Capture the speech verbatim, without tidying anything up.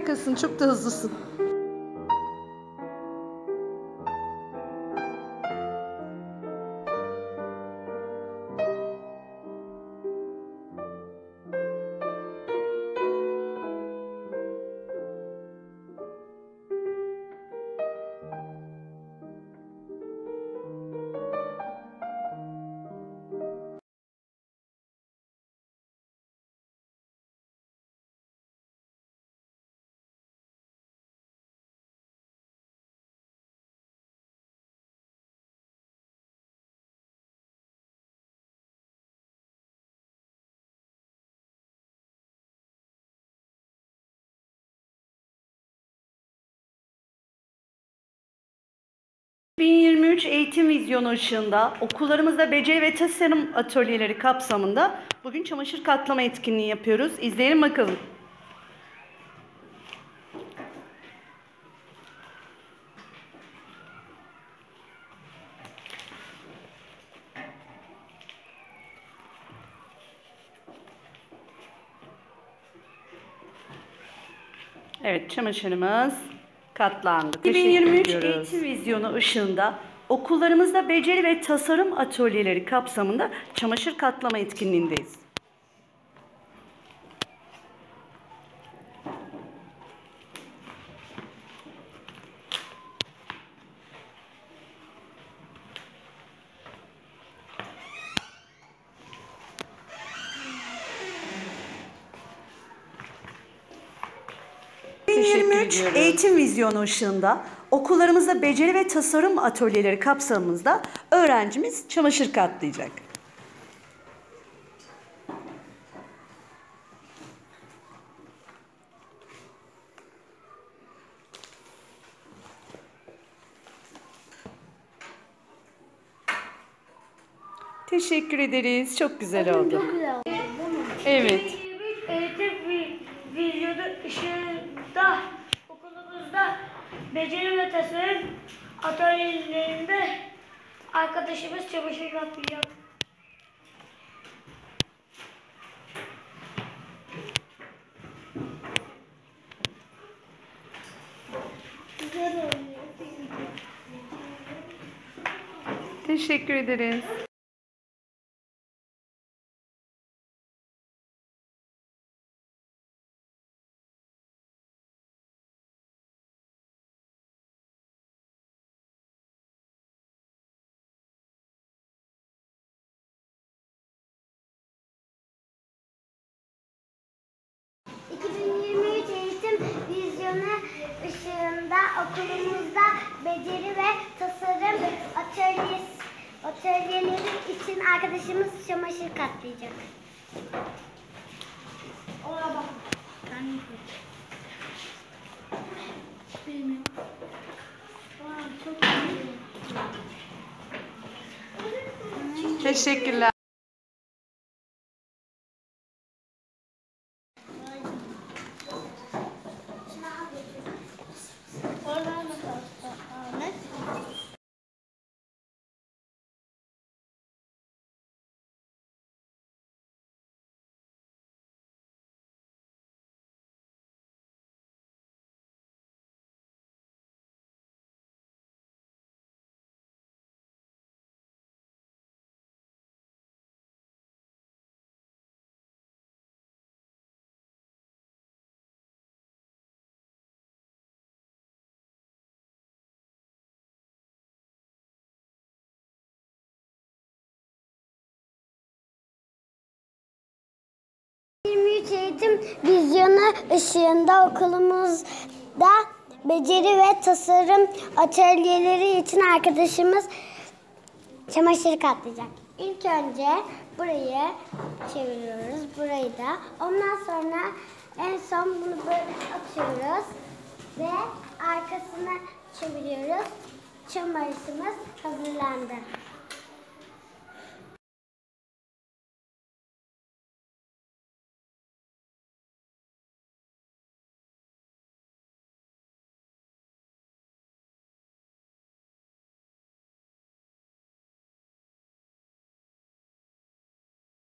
Harikasın, çok da hızlısın. iki bin yirmi üç eğitim vizyonu ışığında okullarımızda beceri ve tasarım atölyeleri kapsamında bugün çamaşır katlama etkinliği yapıyoruz. İzleyelim bakalım. Evet, çamaşırımız katlandı. iki bin yirmi üç eğitim vizyonu ışığında okullarımızda beceri ve tasarım atölyeleri kapsamında çamaşır katlama etkinliğindeyiz. iki bin yirmi üç eğitim vizyonu ışığında okullarımızda beceri ve tasarım atölyeleri kapsamında öğrencimiz çamaşır katlayacak. Teşekkür ederiz. Çok güzel oldu. Çok güzel oldu. Evet. iki bin yirmi üç eğitim vizyonu ışığında okulumuzda beceri ve tasarım atölyelerinde arkadaşımız çamaşır katlayacak. Teşekkür ederiz. iki bin yirmi üç eğitim vizyonu ışığında okulumuzda beceri ve tasarım atölyesi, atölyeleri için arkadaşımız çamaşır katlayacak. Ona bak. Ben bilmiyorum. Aa, çok iyi. Teşekkürler. iki bin yirmi üç eğitim vizyonu ışığında okulumuzda beceri ve tasarım atölyeleri için arkadaşımız çamaşır katlayacak. İlk önce burayı çeviriyoruz, burayı da. Ondan sonra en son bunu böyle atıyoruz ve arkasına çeviriyoruz. Çamaşırımız hazırlandı.